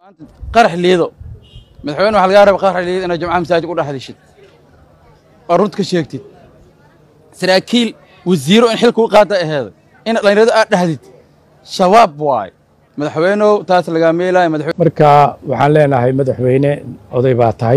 قرح ليدو مدحوينه waxa laga rabaa qarax liido inay jamacada masaajid u dhaxdishid arunta ka sheegtid saraakiil wasiiro in xilku qaada aheed in dhalinyarada aad dhahdid shabaab waay madaxweynuhu taas laga meelay marka waxaan leenahay madaxweyne oday baa tahay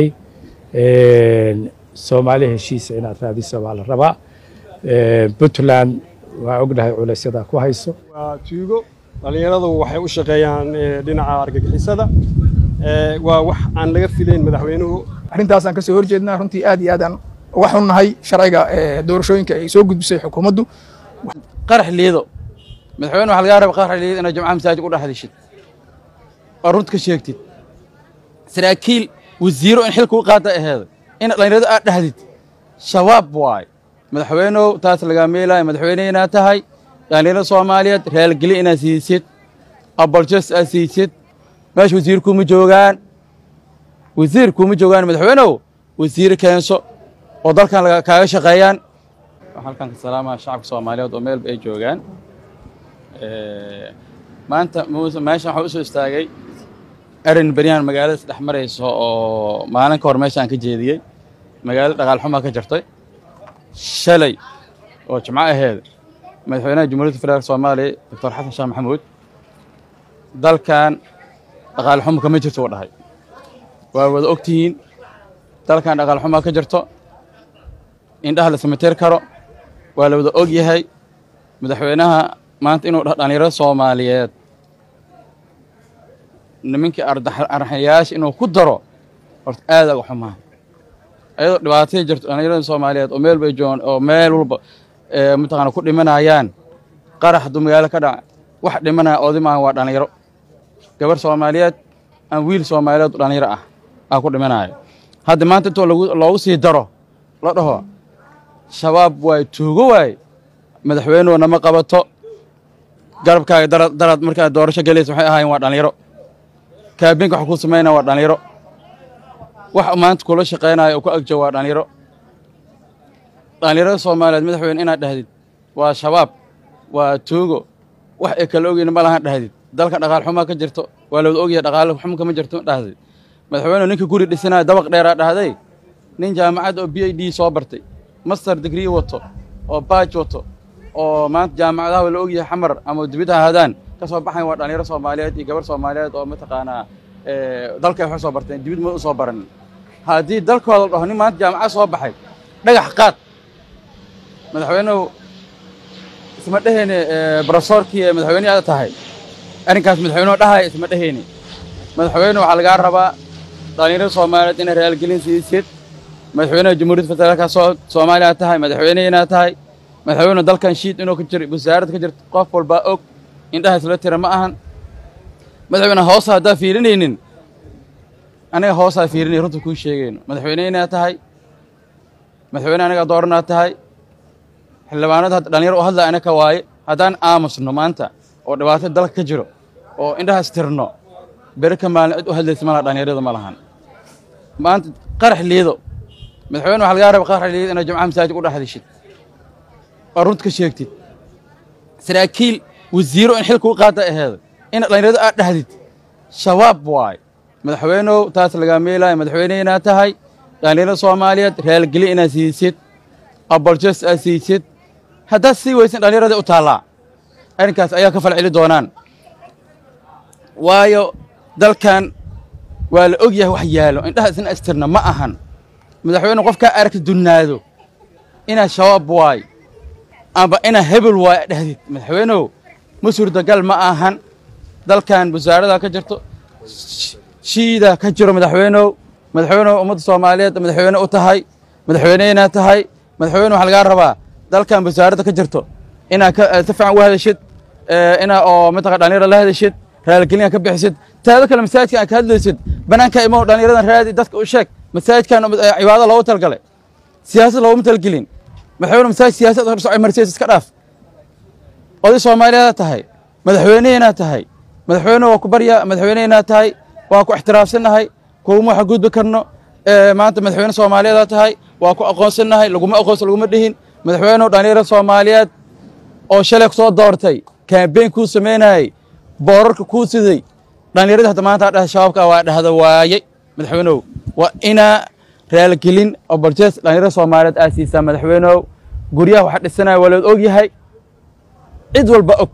Soomaali heshiis inaad raadiso baa la rabaa Puntland waa ognahay culaysyada ku hayso waa tuugo dhalinyaradu waxay u shaqeeyaan dhinaca argagixisada waa wax aan laga filayn madaxweynuhu arrintaas aan ka soo horjeednaa runtii aad iyo aad aan uga xunnahay sharciga doorashooyinka ay soo gudbisay xukuumaddu qarax liido madaxweynuhu waxa laga rabaa qarax liido inay jamacada masaajid u dhaxdishid arunta ka sheegtid saraakiil wasiiro in xilku qaada aheed in dhalinyarada aad dhahdid shabaab waay madaxweynuhu taas laga meelay madaxweynena tahay dhalinyarada Soomaaliyeed reelgeli inaad siisid abaljas aad siisid meesh wasiirku ma joogaan madaxweynuhu wasiir keenso oo dalkan laga kaaga shaqeeyaan halkan ka salaamaha shacabka Soomaaliyeed oo meel ay joogaan maanta meeshan waxa u soo istaagay arin bariyaan magaalada dhex marayso oo maalin ka hor meeshan ka jeediyay magaalada dhaqaal xumo ka jirtay shalay oo jimcaha aheed madaxweynaha Jamhuuriyadda Federaalka Soomaaliya Dr. Xasan Sheekh Maxamuud dalkan dhaqaal xumo kama jirto oo dhahay waa wada ogtihiin dalkan dhaqaal xumo ka jirto indhaha la sameeter karo waa la wada og yahay madaxweynaha maanta inuu dhalinyarada Soomaaliyeed nimankii ardaxayaash inuu ku daro horta aad uga xumaa ayadoo dhibaatay jirto dhalinyarada Soomaaliyeed oo meel bay joogaan oo meel walba mutaqana ku dhimanayaan qarax magaalo ka dhac wax dhimanaya oodimaan waa dhalinyaro gabar Soomaaliyeed aan wiil Soomaaliyeed dhalinyaro ah ku dhimanaya hadda maanta inta loogu sii daro la dhaho shabaab way tuugo way madaxweynuhu nama qabato garabkaaga darad marka doorasho galayso waxay ahaayeen waa dhalinyaro kaabinka waxa ku sameeyna waa dhalinyaro wax maanta kula shaqeynaayo oo ku agjo waa dhalinyaro Soomaaliyeed madaxweyne inaad dhahdid waa shabaab waa tuugo wax ay kala ogeen ma lahan dhahdid dalka dhaqaal xumo ka jirto waa la ogyahay dhaqaal xumo kama jirto dhahdid madaxweyne ninka guri dhisanayo dabaq dheer dhahday nin jaamacad oo PhD soo bartay master degree wato oo badge wato oo maanta jaamacadaha la ogyahay xamar ama dibadda haadaan ka soo baxay waa dhalinyaro Soomaaliyeed iyo gabar Soomaaliyeed oo mataqaana dalka wax soo bartay dibadda ma soo baran haddii dalkooda dhaho nin maanta jaamacad soo baxay dhagax qaad madaxweynuhu isma dhaheene professorkii madaxweynaha tahay arrinkaas madaxweynuhu dhahay isma dhaheene madaxweynuhu waxa laga rabaa dhalinyarada Soomaaliyeed in real gelin siisid madaxweynaha Jamhuuriyadda Federaalka Soomaaliya tahay madaxweynena tahay madaxweynuhu dalkan shiid inuu ka jiro wasaaradda ka jirto qof walba og indhaha isla tira ma ahan madaxweynaha hoos hada fiirinaynin aniga hoos ha fiirinay runta ku sheegayno madaxweynena tahay madaxweynaha aniga doorana tahay xildhibaanada dhalinyaro oo hadla anaka waaye hadaan aamusno maanta oo dhibaato dalka ka jiro oo indhaha istirno berka maalin cid u hadlaysa ma dhalinyarada ma lahan maanta qarax liido madaxweynuhu waxa laga rabaa qarax liido inay jamacada masaajid u dhaxdishid arunta ka sheegtid saraakiil wasiiro in xilku qaada aheed in dhalinyarada aad dhahdid shabaab waay madaxweynuhu taas laga meelay madaxweynena tahay dhalinyarada Soomaaliyeed reelgeli inaad siisid abaljas aad siisid hadda si weysan dhalinyarada u taala arrinkaas ayaa ka falceli doonaan waayo dalkan waa la ogyahay wax yaalo indhaha isna astirna ma ahan madaxweynuhu qofka aragti dunaado ina shabaab waay aba ina hebel waay dhahdid madaxweynuhu masuurda gal ma ahan dalkan wasaaradda ka jirto shiida ka jiro madaxweynuhu ummadda Soomaaliyeed madaxweyne u tahay madaxweynena tahay madaxweynuhu waxa laga rabaa dalkan wasaaradda ka jirto ina ka safan u hadashid ina oo mataqa dhalinyarada la hadashid raalgelin ka bixisid taada kale masaajidka ka hadlaysid banaanka imo dhalinyaradan raadi dadka u sheeg masaajidkan cibaado loogu talgalay siyaasad loogu talgalin madaxweynuhu masaajid siyaasad oo soo marsiis iska dhaaf oday Soomaaliyeed tahay madaxweynena tahay madaxweynuhu waa ku barya madaxweynena tahay waa ku ixtiraafsanahay kuuma waxa gudbi karno maanta madaxweyne Soomaaliyeed tahay waa ku aqoonsanahay laguma dhihin madaxweynuhu dhalinyarada Soomaaliyeed oo shalay soo doortay campaign ku sameynay boorarka ku siday dhalinyarada hadda maanta dhahay shabaabka waa dhahda waayay madaxweynuhu waa ina raalgelin oo barjees dhalinyarada Soomaaliyeed ay siisaa madaxweynuhu guryaha waxa dhisanay walaad og yahay cid walba og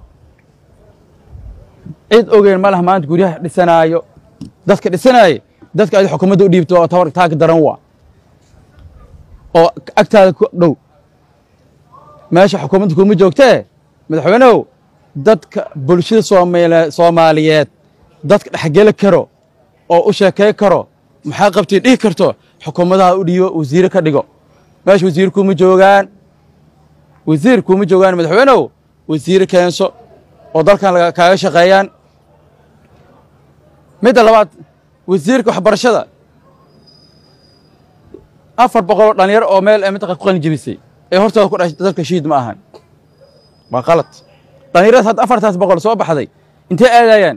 cid ogeen ma laha maanta guryaha dhisanayo dadka dhisanay dadka ay xukuumadda u dhiibto oo taag daran waa oo agtaada ku dhow meesha xukuumadda kuma joogtee madaxweynuhu dadka bulshada Soomaaliyeed dadka dhaxgeli karo oo u sheekay karo maxaa qabtay dhigi karto xukuumadaha u dhiibo wasiir ka dhigo meesha wasiir kuma joogaan madaxweynuhu wasiir keenso oo dalkan kaaga shaqeeyaan midda labaad wasiirka waxbarashada 400 dhalinyaro oo meel ay mintaqo ku qalin jabisay ee hortooda ku dhashay dadka shiid ma ahan waa qalad dhalinyarada had 400 soo baxday intee aadayaan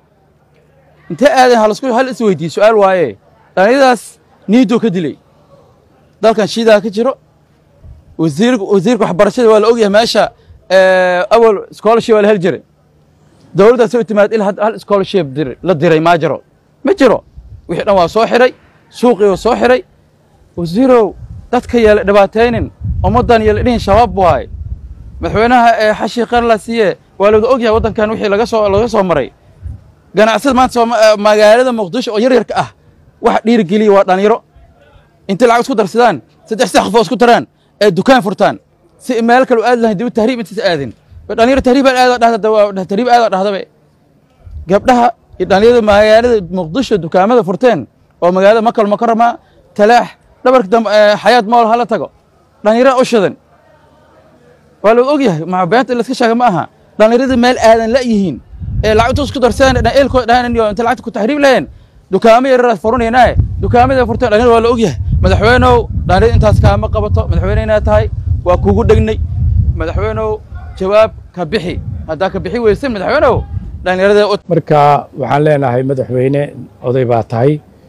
hal is weydiin su'aal waaye dhalinyaradaas niido ka dilay dalkan shiidaa ka jiro wasiirka waxbarashada waa la og yahay meesha awal scholarship la hel jiray dawladda soo timaad ilaa hal scholarship la diray ma jiro wixii dhan waa soo xiray suuqii waa soo xiray wasiirow dadka yeelay dhibaataynin ummadan yeelay dhin shabaab waay madaxweynaha xashi qarla siye waa la og yahay wadankan wixii laga soo maray ganacsiyada maanta magaalada Muqdisho oo yar-yarka ah wax dhiirigeliya waa dhalinyaro inta lacag isku darsadaan 3 qof isku taraan ee dukaan furtaan si meel kale aad lahayd dib tahriib inta aadin dhalinyaro tahriib aad dhahda gabdhaha dhalinyarada magaalada Muqdisho dukaamada furteen oo magaalada Makal Mukarrama talaax dhabarka xayaat mool hala tago dhalinyaro u shadan waa la og yahay ma beenta la iska sheegay ma aha dhalinyarada meel aadan la yihiin lacagtu isku darsadaan eelkooda dhaanaan iyo inta lacagta ku tahriib leen dukaamo yar furunayna dukaamada furtaan dhalinyarada waa la og yahay madaxweynuhu dhalinyarada intaas kaama qabato madaxweynaha tahay waa kugu dhagnay madaxweynuhu jawaab ka bixi hadaa ka bixi weysan madaxweynuhu dhalinyarada marka waxaan leenahay madaxweyne oday baa tahay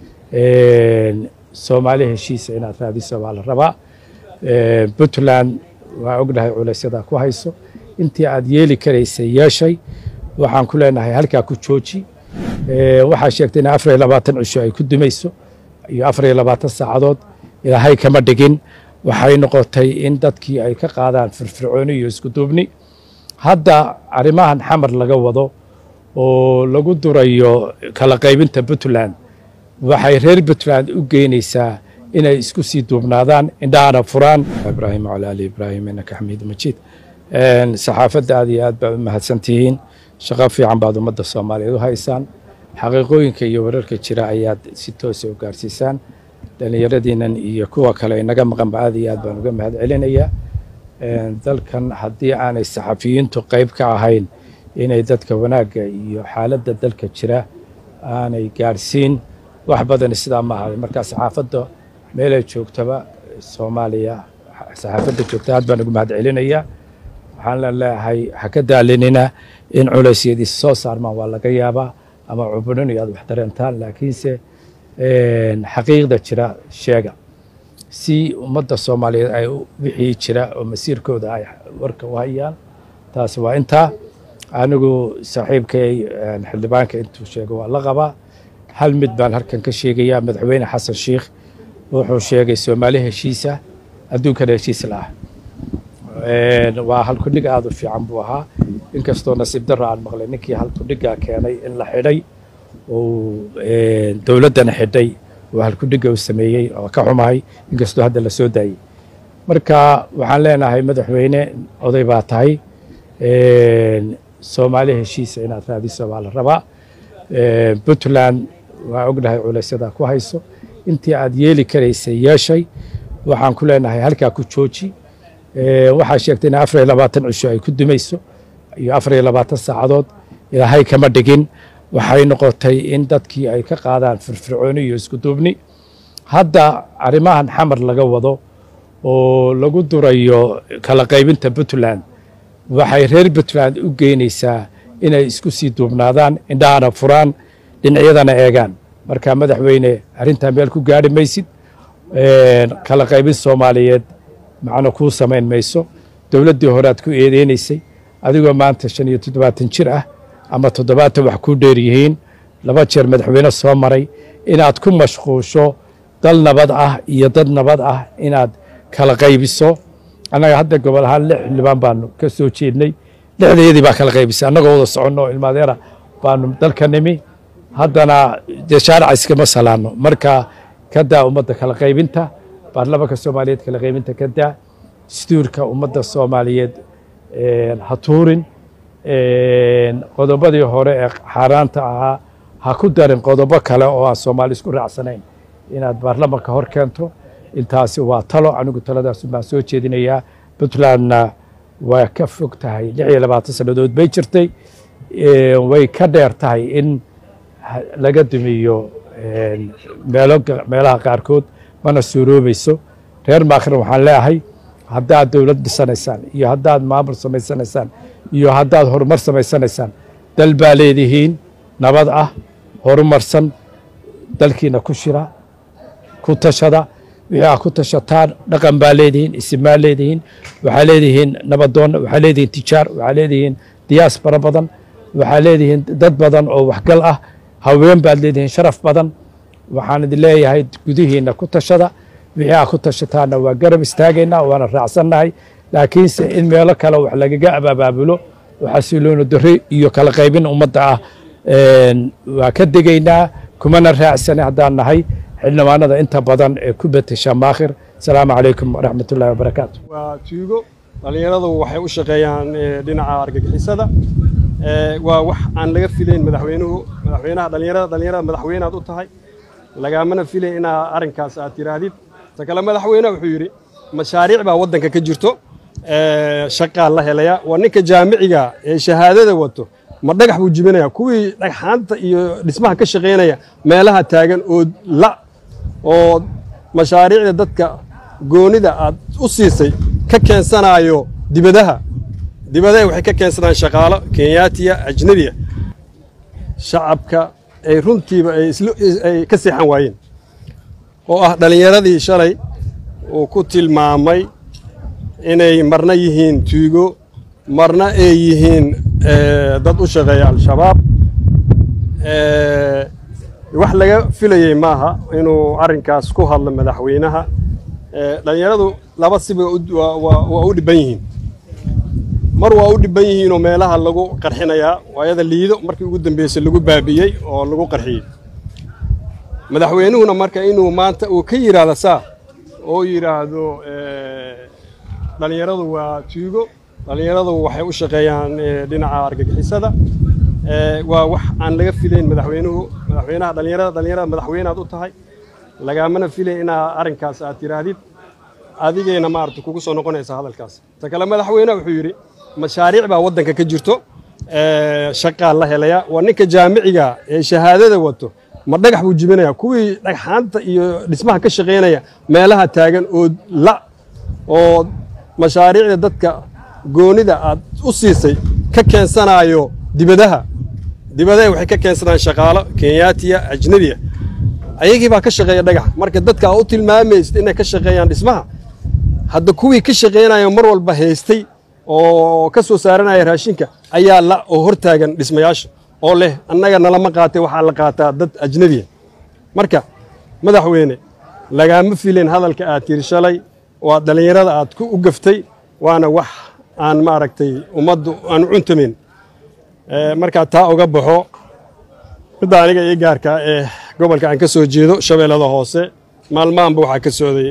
Soomaali heshiis inaad raadiso baa la rabaa Puntland waa ognahay culeysyada ku hayso intii aad yeeli karaysay yeeshay waxaan ku leenahay halkaa ku jooji waxaa sheegtay in 24 cisho ay ku dumayso iyo 24 saacadood ilaahay kama dhigin waxay noqotay in dadkii ay ka qaadaan firfircooni iyo isku duubni hadda arrimahan xamar laga wado oo lagu durayo kala qaybinta Puntland waxay reer Puntland u geynaysaa inay isku sii duubnaadaan indhaana furaan Ibrahim wala ali Ibrahim innaka Xamiid Majiid saxaafadda aad iyo aad baa mahadsantihiin shaqo fiican baad ummadda Soomaaliyeed u haysaan xaqiiqooyinka iyo wararka jira ayaad si toos ah u gaarsiisaan dhalinyaradiinan iyo kuwa kale inaga maqan aad iyo aad baan uga mahadcelinayaa dalkan haddii aanay saxafiyiintu qayb ka ahayn inay dadka wanaagga iyo xaaladda dalka jira aanay gaarsiin wax badan sidaa ma aha marka saxaafadda meel ay joogtaba Soomaaliya saxaafadda joogta aad baan uga mahadcelinayaa waxaan leeyahay ha ka daalinina in culeysyadii soo saarmaan waa laga yaabaa ama cubudin iyo aad wax dareentaan laakiinse xaqiiqda jira sheega si ummadda Soomaaliyeed ay wixii jira oo masiirkooda ay warka u hayaan taas waa inta anigu saaxiibkay xildhibaanka intuu sheegay waa la qabaa hal mid baan halkan ka sheegayaa madaxweyne Xasan Sheekh wuxuu sheegay Soomaali heshiisa adduunka heshiis la'ah waa hal ku dhig aad u fiican buu ahaa inkastoo nasiib darro aan maqlay ninkii hal ku dhiga keenay in la xidhay oo dawladana xidhay oo hal ku dhiga uu sameeyay oo ka xumahay inkastoo hadda la soo daayay marka waxaan leenahay madaxweyne oday baa tahay Soomaali heshiis inaad raadiso baa la rabaa Puntland waa ognahay culeysyada ku hayso intii aad yeeli karaysay yeeshay waxaan ku leenahay halkaa ku jooji waxaa sheegtay in 24 cisho ay ku dumayso iyo 24 saacadood ilaahay kama dhigin waxay noqotay in dadkii ay ka qaadaan firfircooni iyo isku duubni hadda arrimahan xamar laga wado oo lagu durayo kala qaybinta Puntland waxay reer Puntland u geynaysaa inay isku sii duubnaadaan indhaana furaan dhinacyadana eegaan marka madaxweyne arrinta meel ku gaari maysid kala qaybin Soomaaliyeed macna ku sameyn mayso dawladdii hore aad ku eedeynaysay adigoo maanta 75 jir ah ama 70 wax ku dheer yihiin laba jeer madaxweyne soo maray inaad ku mashquusho dal nabad ah iyo dad nabad ah inaad kala qaybiso annaga hadda gobol ahaan 6 xildhibaan baanu ka soo jeednay 6deedii baa kala qaybisay annagoo wada soconno ilmaadeera baanu dalka nimi haddana dee shaarica iskama salaano marka ka daa ummadda kala qaybinta baarlamaanka soomaaliyeed kala qaybinta ka daa dastuurka ummadda soomaaliyeed ha tuurin qodobadii hore ee xaaraanta ahaa ha ku darin qodobo kale oo aan soomaali isku raacsanayn inaad baarlamaanka hor keento intaasi waa talo anigu taladaas baan soo jeedinayaa puntlandna waa ka fog tahay 26 sannadood bay jirtay way ka dheer tahay in laga dumiyo meelaha qaarkood mana suuroobayso reer maakhir waxaan leeyahay haddaad dowlad dhisanaysaan iyo haddaad maamul samaysanaysaan iyo haddaad horumar samaysanaysaan dal baa leedihiin nabad ah horumarsan dalkiina ku shira ku tashada wixii aad ku tashataan dhaqan baa leedihiin isim baa leedihiin waxaa leedihiin nabadoon waxaa leedihiin tijaar waxaa leedihiin diyaasbara badan waxaa leedihiin dad badan oo waxgal ah haween baad leedihiin sharaf badan waxaan idin leeyahay gudihiina ku tashada wixii aad ku tashataanna waa garab istaagaynaa waana raacsannahay laakiinse in meelo kale wax lagaga abaabulo oo xasilooni darro iyo kala qaybin ummadda ah waa ka degaynaa kumana raacsanay haddaan nahay xildhibaanada inta badan ee ku betasha maakhir asalaamu calaykum waraxmatullaahi wabarakaatu waa tuugo dhalinyaradu waxay u shaqeeyaan dhinaca argagixisada waa wax aan laga filayn madaxweynaha dhalinyarada madaxweynaad u tahay lagaamana filayn inaa arrinkaas aad tiraahdid ta kale madaxweyne wuxuu yidhi mashaariic baa waddanka ka jirto shaqaa la helaya waa ninka jaamiciga ee shahaadada wato ma dhagax buu jibinaya kuwii dhagxaanta iyo dhismaha ka shaqaynaya meelaha taagan oo mashaariicda dadka goonida aad u siisay ka keensanayo dibadaha waxay ka keensadaan shaqaalo kenyaatiya ajnabiya shacabka ay runtiiba ay ka seexan waayeen oo ah dhalinyaradii shalay uu ku tilmaamay inay marna yihiin tuugo marna ay yihiin dad u shaqeeya al-shabaab wax laga filayay maaha inuu arrinkaas ku hadlo madaxweynaha dhalinyaradu laba siba waa u dhibban yihiin mar waa u dhibban yihiinoo meelaha lagu qarxinayaa waayada liido markii ugu dambeysay lagu baabi'iyey oo lagu qarxiyey madaxweynuhuna marka inuu maanta uu ka yidhaahdo saa oo yidhaahdo dhalinyaradu waa tuugo dhalinyaradu waxay u shaqeeyaan dhinaca argagixisada waa wax aan laga filayn madaxweynaha dhalinyarada madaxweynaad u tahay lagaamana filayn inaa arrinkaas aad tiraahdid adigayna maaragta kugu soo noqonaysa hadalkaas ta kale madaxweyne wuxuu yidhi mashaariic baa waddanka ka jirto shaqaa la helaya waa ninka jaamiciga ee shahaadada wato ma dhagax buu jibinaya kuwii dhagxaanta iyo dhismaha ka shaqaynaya meelaha taagan oo mashaariicda dadka goonida aad u siisay ka keensanayo dibadaha waxay ka keensadaan shaqaalo kenyaatiya ajnabiya ayagii baa ka shaqeeya dhagax marka dadka aad u tilmaamaysid inay ka shaqeeyaan dhismaha hadda kuwii ka shaqaynaya mar walba haystay oo ka soo saaranaya raashinka ayaa oo hortaagan dhismayaasha oo leh annaga nalama qaatay waxaa la qaataa dad ajnabiya marka madaxweyne lagaama filayn hadalka aad tiri shalay waa dhalinyarada aad u gaftay waana wax aan maaragtay ummaddu aan cuntamayn markaa taa uga baxo midda aniga ii gaarka ee gobolka aan ka soo jeedo shabeellada hoose maalmahanba waxaa ka socday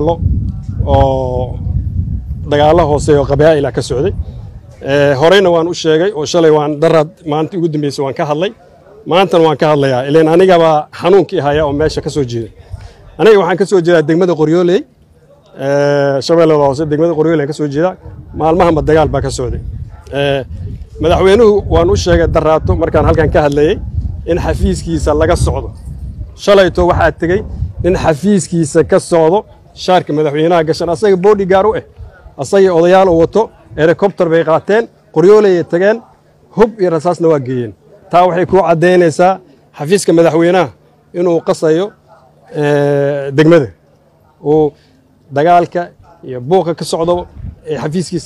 dagaallo hoose oo qabaa'il ah ka socday horeyna waan u sheegay oo shalay waan daraad maalintii ugu dambeysay waan ka hadlay maantana waan ka hadlayaa ileen anigaba xanuunkii haya oo meesha ka soo jeeda aniga waxaan ka soo jeedaa degmada qoryooley shabeellada hoose degmada qoryooley ka soo jeedaa maalmahanba dagaal baa ka socday madaxweynuhu waan u sheegay daraato markaan halkan ka hadlayay in xafiiskiisa laga socdo shalayto waxaa tegey in xafiiskiisa ka socdo shaarka madaxweynaha gashan asaga bodyguard u asaga odayaal u wato helicopter bay qaateen qoryooley tageen hub iyo rasaasna waa geeyeen taa waxay ku cadeynaysaa xafiiska madaxweynaha inuu qasayo degmada oo dagaalka iyo buuqa ka socdo ee xafiiskiisa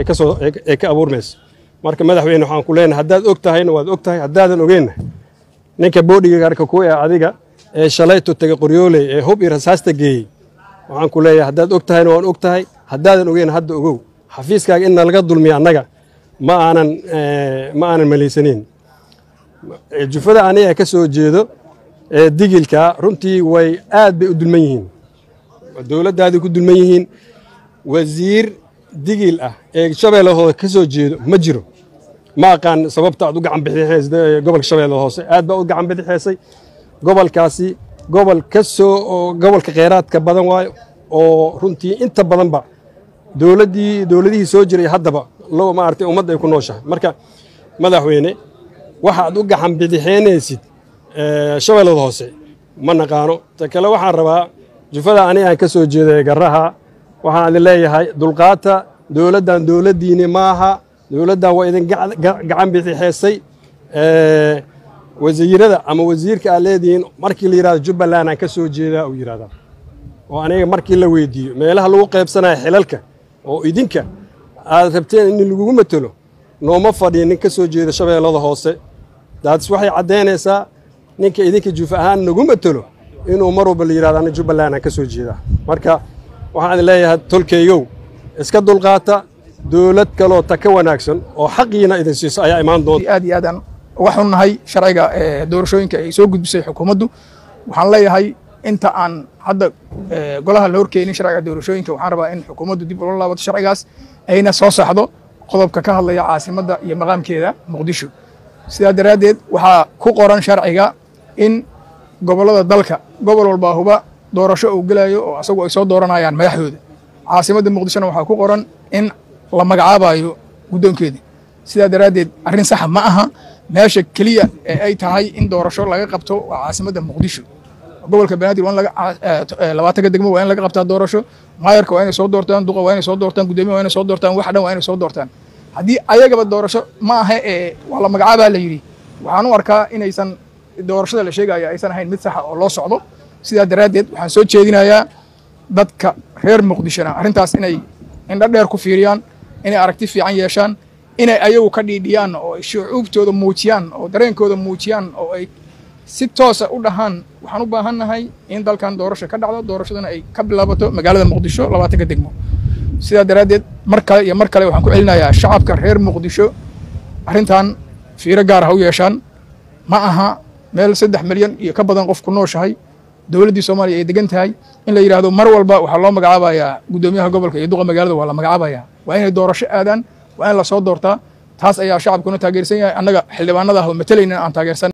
ay ka abuurmayso marka madaxweyne waxaan ku leenahay haddaad og tahayna waad og tahay haddaadan ogeenna ninka boodhigaarka ku ee adiga ee shalayto taga qoryooley ee hub iyo rasaasta geeyey waxaan ku leeyahay haddaad og tahayna waan og tahay haddaadan ogeyn hadda ogow xafiiskaaga in nalaga dulmiya annaga ma aanan malaysanin jufada aniga ka soo jeedo ee digilka runtii way aad bay u dulman yihiin dowladdaadii ku dulman yihiin wasiir digil ah ee shabeelle hoose ka soo jeedo ma jiro ma aqaan sababta aad u gacan bixisay gobolka shabeelle hoose aad baa u gacan bixisay gobolkaasi gobol ka soo gobolka kheyraadka badan waayo oo runtii inta badanba dowladihii soo jiray haddaba loo maartay ummadda ay ku nooshahay marka madaxweyne waxa aad u gacan bixinaysid shabeellada hoose ma naqaano ta kale waxaan rabaa jufada aniga aan ka soo jeeday garaha waxaan idin leeyahay dulqaata dowladdan dowladdiini maaha dowladdan waa idin gacan bixisay wasiirada ama wasiirka aad leedihiin markii la yidhahdo jubbaland aan ka soo jeedaa uu yidhahdaa oo aniga markii la weydiiyo meelaha lagu qaybsanayo xilalka oo idinka aad rabteen in lagugu matalo nooma fadhiya nin ka soo jeeda shabeellada hoose daadis waxay caddaynaysaa ninka idinka juuf ahaan nagu matalo inuu mar walba la yidhahdo ana jubbaland aan ka soo jeedaa marka waxaan idin leeyahay tolkaygow iska dulqaata dowlad kaloo ta ka wanaagsan oo xaqiina idin siiso ayaa imaan doonta aad iyo aadaan uga xunnahay sharciga doorashooyinka ay soo gudbisay xukuumaddu waxaan leeyahay inta aan hadda golaha la horkeenin sharciga doorashooyinka waxaan rabaa in xukuumaddu dib ula laabato sharcigaas ayna soo saxdo qodobka ka hadlaya caasimadda iyo maqaamkeeda muqdisho sidaa daraaddeed waxaa ku qoran sharciga in gobollada dalka gobol walbaa huba doorasho uu gelayo oo asagu ay soo dooranayaan madaxdooda caasimadda muqdishona waxaa ku qoran in la magacaabayo guddoonkeedii sidaa daraaddeed arrin saxa ma aha meesha keliya ee ay tahay in doorasho laga qabto waa caasimadda muqdisho gobolka banaadir waa in labaatanka degmo waa in laga qabtaa doorasho maayarka waa inay soo doortaan duqa waa inay soo doortaan guddoomiye waa inay soo doortaan wax dhan waa inay soo doortaan haddii ayagaba doorasho ma aha ee waa la magacaabaa la yidhi waxaan u arkaa inaysan doorashada la sheegaya aysan ahayn mid saxa oo loo socdo sidaa daraaddeed waxaan soo jeedinayaa dadka reer muqdishona arrintaas inay indho dheer ku fiiriyaan inay aragti fiican yeeshaan inay ayagu ka dhiidhiyaan oo ay shucuubtooda muujiyaan oo dareenkooda muujiyaan oo ay si toosa u dhahaan waxaan u baahannahay in dalkan doorasho ka dhacdo doorashadana ay ka bilaabato magaalada muqdisho 20 degmo sidaa daraaddeed mar kale iyo mar kale waxaan ku celinayaa shacabka reer muqdisho arrintan fiiro gaar ah u yeeshaan ma aha meel 3 milyan iyo ka badan qof ku nooshahay dowladdii Soomaaliya ay degan tahay in la yiraahdo mar walba waxa loo magacaabayaa gudoomiyaha gobolka iyo duqa magaalada waa la magacaabayaa waa inay doorasho aadaan waa in la soo doortaa taas ayaa shacabkuna taageersan yahay annaga xildhibaanada ah oo matalayna aan taageersan